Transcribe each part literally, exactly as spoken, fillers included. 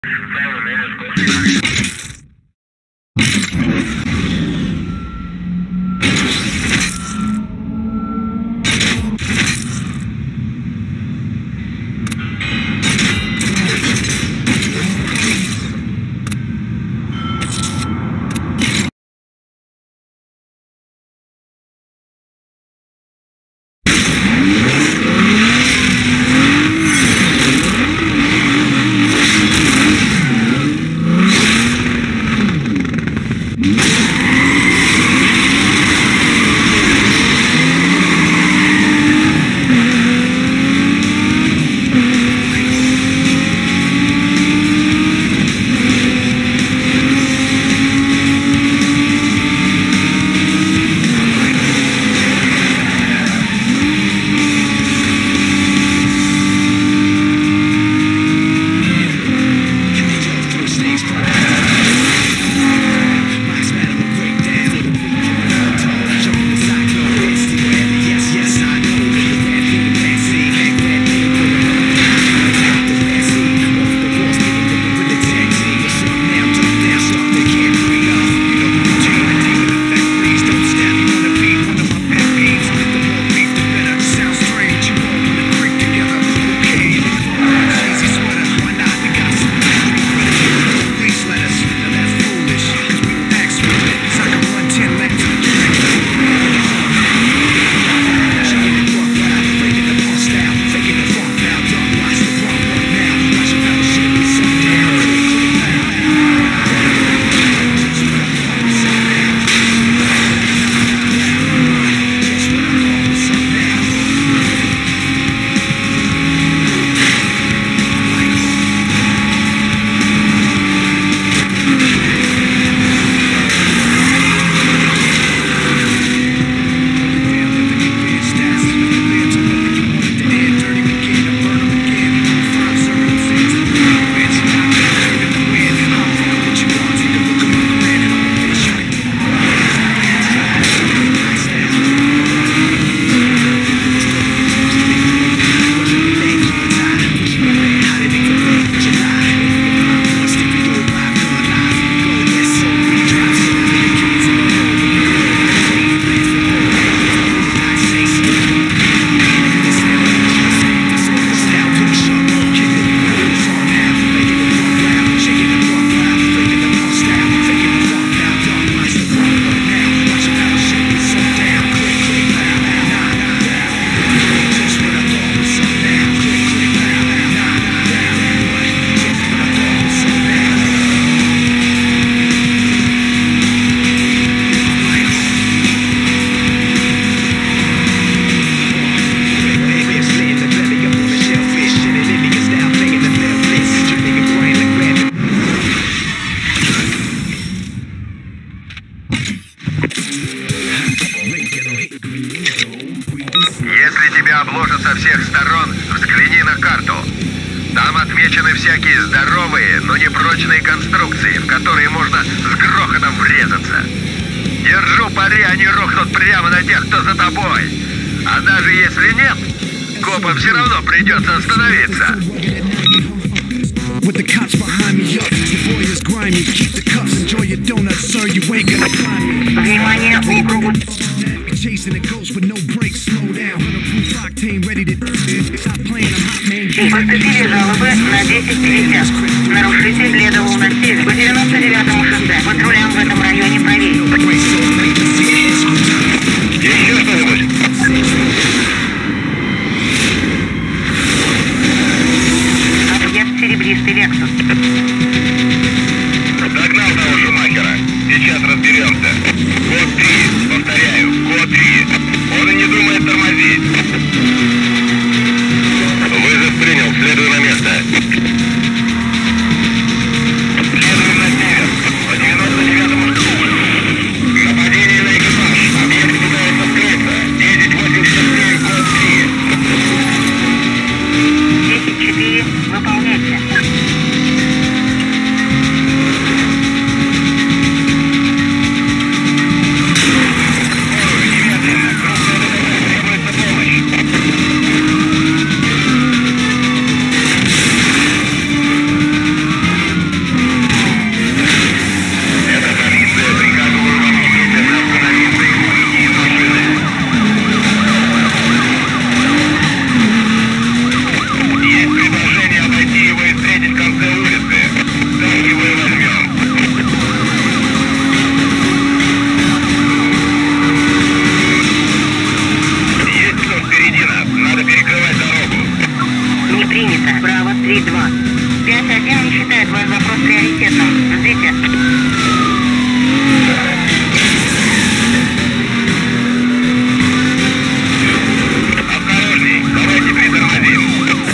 обложат со всех сторон, взгляни на карту. Там отмечены всякие здоровые, но непрочные конструкции, в которые можно с грохотом врезаться. Держу пари, они рухнут прямо на тех, кто за тобой. А даже если нет, копам все равно придется остановиться. With the cops behind me, up, your boy is grimy. Keep the cuffs, enjoy your donuts, sir. You ain't gonna find me. Внимание, округу. Chasing the ghost with no brakes, slow down. Bulletproof octane, ready to stop playing. I'm hot, man. Поступили жалобы на десять пятьдесят. Нарушитель следовал на север по девяносто девятому шоссе. Патрулям в этом районе правее. Еще что-нибудь? Объект серебристый Лексус. Догнал того Шумахера. Сейчас разберемся. Код три. Повторяю, код три. Он и не думает тормозить. Вызов принял. Следуй на место. Следуем на север. По девяносто девятому шоссе. Нападение на экипаж. Объект пытается скрыться. десять восемьдесят семь, код три. десять четыре. Выполняйте. считает ваш запрос приоритетным. Ждите. Осторожней, давайте притормозим.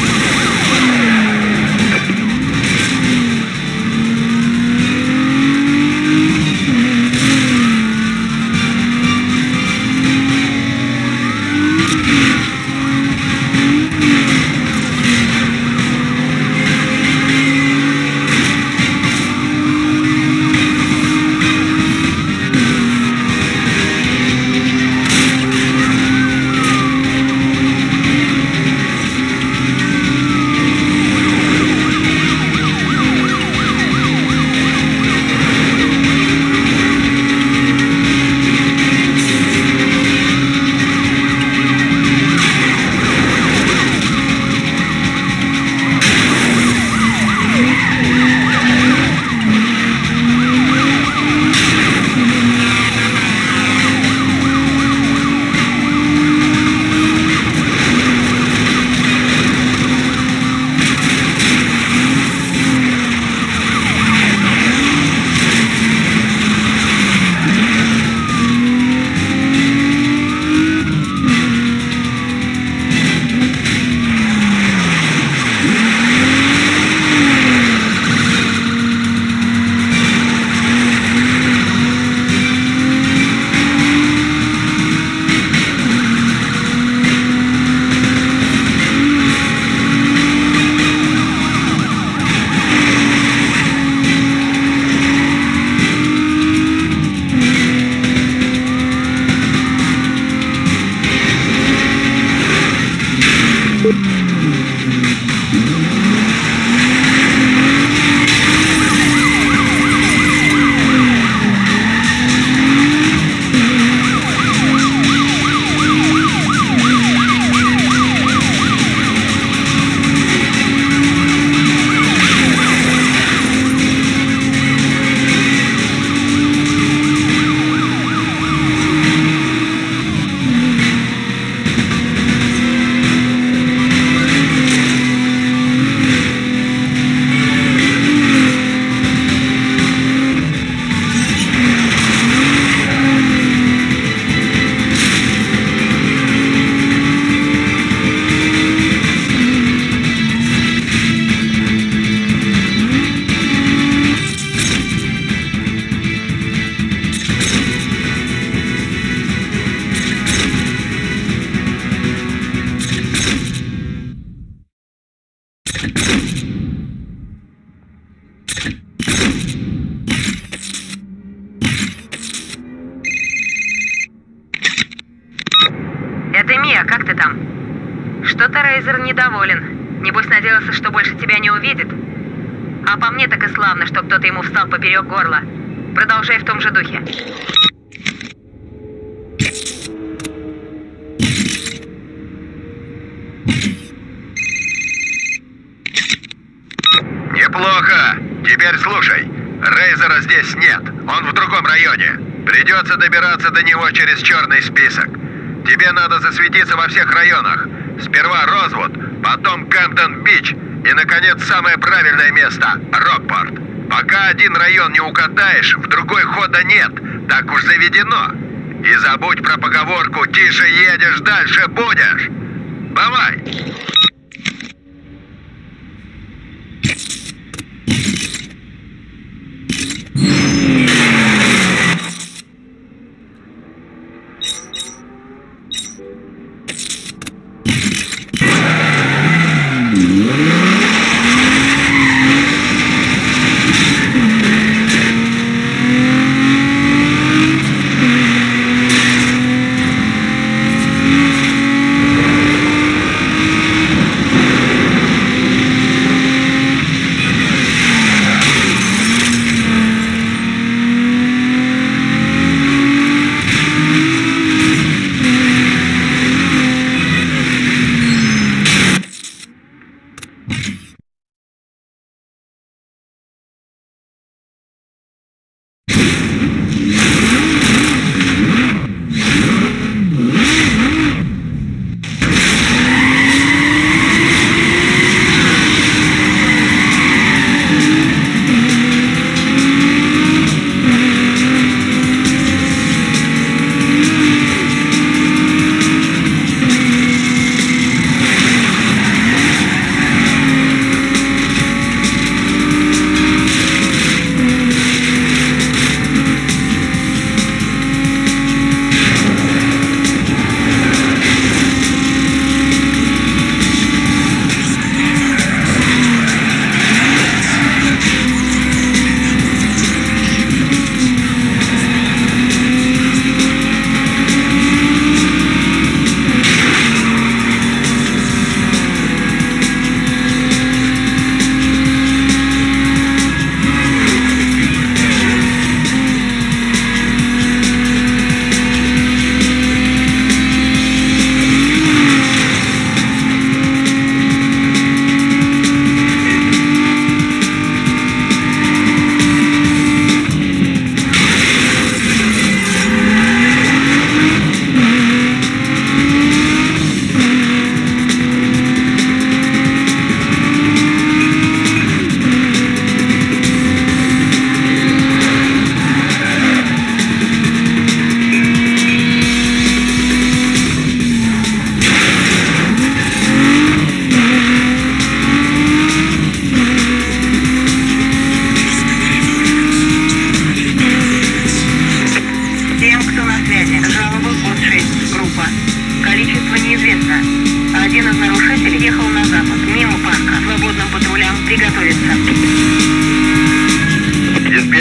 Это Мия, как ты там? Что-то Рейзер недоволен. Небось надеялся, что больше тебя не увидит. А по мне так и славно, что кто-то ему встал поперек горла. Продолжай в том же духе. Неплохо. Теперь слушай. Рейзера здесь нет. Он в другом районе. Придется добираться до него через черный список. Тебе надо засветиться во всех районах. Сперва Розвуд, потом Кэмптон-Бич и, наконец, самое правильное место – Рокпорт. Пока один район не укатаешь, в другой хода нет. Так уж заведено. И забудь про поговорку «тише едешь, дальше будешь». Бывай!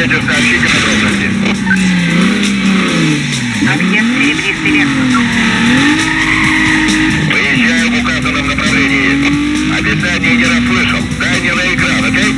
Ветер, сообщите подробности. Объект серебристый Лексус. Выезжаю в указанном направлении. Описание не расслышал. Дай мне на экран, окей?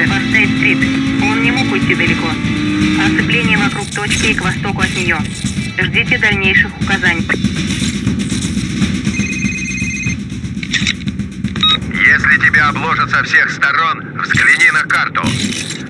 уйти далеко. Оцепление вокруг точки и к востоку от нее. Ждите дальнейших указаний. Если тебя обложат со всех сторон, взгляни на карту.